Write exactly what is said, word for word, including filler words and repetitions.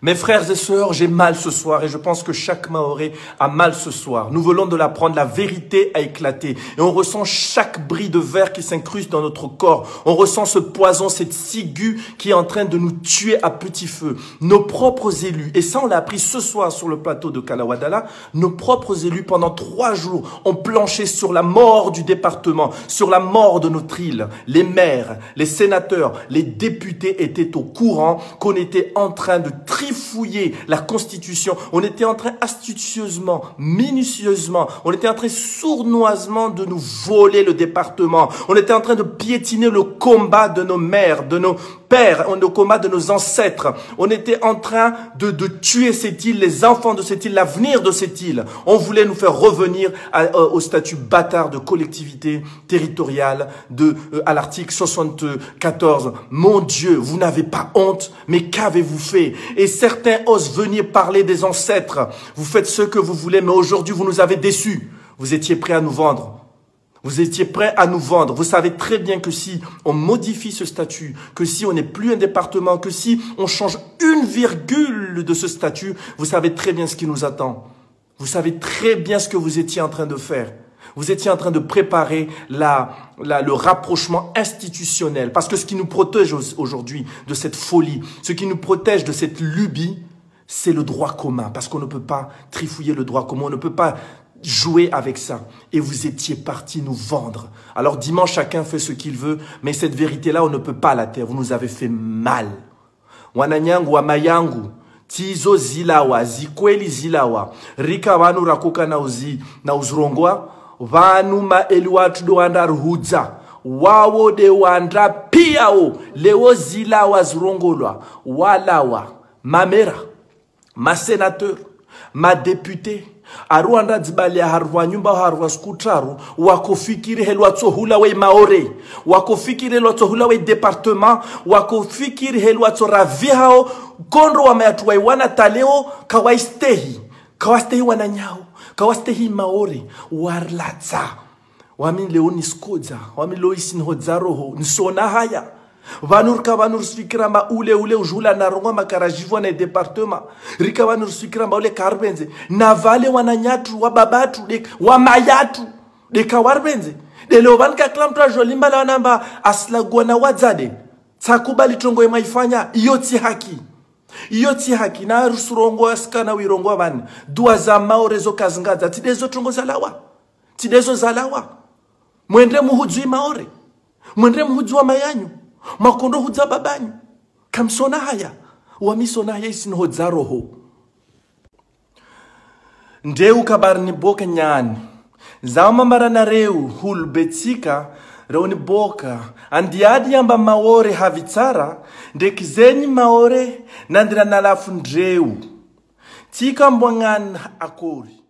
Mes frères et sœurs, j'ai mal ce soir et je pense que chaque Maoré a mal ce soir. Nous venons de l'apprendre, la vérité a éclaté et on ressent chaque bris de verre qui s'incruste dans notre corps. On ressent ce poison, cette ciguë qui est en train de nous tuer à petit feu. Nos propres élus, et ça on l'a appris ce soir sur le plateau de Kalawadala, nos propres élus pendant trois jours ont planché sur la mort du département, sur la mort de notre île. Les maires, les sénateurs, les députés étaient au courant qu'on était en train de trifouiller la Constitution. On était en train astucieusement, minutieusement, on était en train sournoisement de nous voler le département. On était en train de piétiner le combat de nos mères, de nos pères, le combat de nos ancêtres. On était en train de, de tuer cette île, les enfants de cette île, l'avenir de cette île. On voulait nous faire revenir à, à, au statut bâtard de collectivité territoriale de, euh, à l'article soixante-quatorze. Mon Dieu, vous n'avez pas honte, mais qu'avez-vous fait? Et certains osent venir parler des ancêtres. Vous faites ce que vous voulez, mais aujourd'hui, vous nous avez déçus. Vous étiez prêts à nous vendre. Vous étiez prêts à nous vendre. Vous savez très bien que si on modifie ce statut, que si on n'est plus un département, que si on change une virgule de ce statut, vous savez très bien ce qui nous attend. Vous savez très bien ce que vous étiez en train de faire. Vous étiez en train de préparer la, la, le rapprochement institutionnel. Parce que ce qui nous protège aujourd'hui de cette folie, ce qui nous protège de cette lubie, c'est le droit commun. Parce qu'on ne peut pas trifouiller le droit commun, on ne peut pas jouer avec ça. Et vous étiez partis nous vendre. Alors dimanche, chacun fait ce qu'il veut, mais cette vérité-là, on ne peut pas la taire. Vous nous avez fait mal. Wananyangu wa mayangu. Tizo zilawa, zikweli zilawa. Rika wanu rakuka na uzi, na uzrongwa. Vanu ma eliwatu do wanda ruhudza. Wawo de wanda piao. Leo zilawa zrongolwa. Walawa. Ma mera. Ma sénateur. Ma député. Aruanda dzibalia harwa nyumba harwa skutaru wakofikiri helwa tsohula we maore wakofikiri helwa tsohula we departement wakofikiri helwa tsoravihao kondro wa mayatu wa wana taleo kawaistehi kawastehi wananyao kawastehi maore warlatsa wami leo niskodza wami leo isinhodzaroho nisona haya vanur ka vanur sfikira ma ule ule ujula na ronga makarajivwa na departement rika vanur sfikira ma ule karbenze na vale wananyatu wa babatu de wa mayatu de kawarbenze de leo vanka klamtra jolimba la namba aslagwa na wadzade tsakubali tongo emaifanya iyo ti haki iyo ti haki na rusurongo askana wirongo van dua za maorezo kazingaza tidezo tongo zalawa tidezo zalawa mwende muhudzi maore mwende muhudzi wa mayanyu makondo hudza babanyu kamsona haya wamisona haya isinhodza roho ndeu kabarni boka nyani zama marana reu hulbetika reuni boka andiadi yamba maore havitsara ndekizeni maore nandira nalafu ndreu tika mbwangani akori